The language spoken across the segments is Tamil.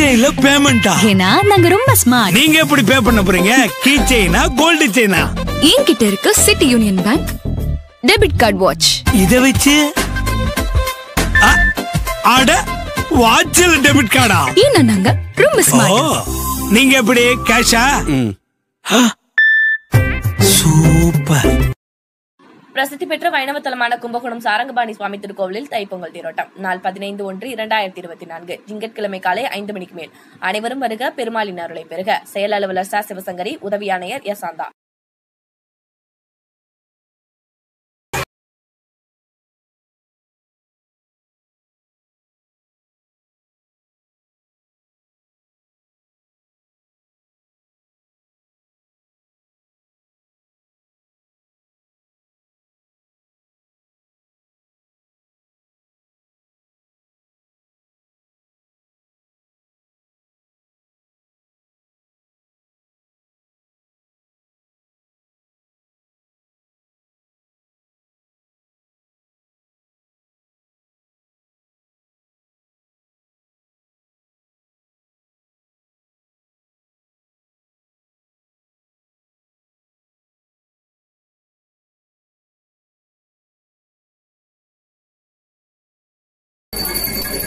செயின்ல பேமெண்டா? ஏன்னா நாங்க ரொம்ப ஸ்மார்ட். நீங்க எப்படி பே பண்ண போறீங்க? கீ செயினா கோல்டு செயினா? என்கிட்ட இருக்கு city union bank debit card watch. இத வச்சு அட வாட்ச்ல டெபிட் கார்டா? ஏன்னா நாங்க ரொம்ப ஸ்மார்ட். நீங்க எப்படி கேஷா? சூப்பர். பிரசித்தி பெற்ற வைணவ தலமான கும்பகோணம் சாரங்கபாணி சுவாமி திருக்கோவிலில் தைப்பொங்கல் தேரோட்டம் நாள் 15/1/2024 திங்கட்கிழமை காலை 5 மணிக்கு மேல். அனைவரும் வருக, பெருமாளின் அருளை பெறுக. செயல் அலுவலர் ச சிவசங்கரி, உதவி ஆணையர் எஸ் ஆந்தா.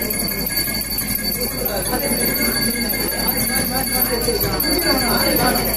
Thank you.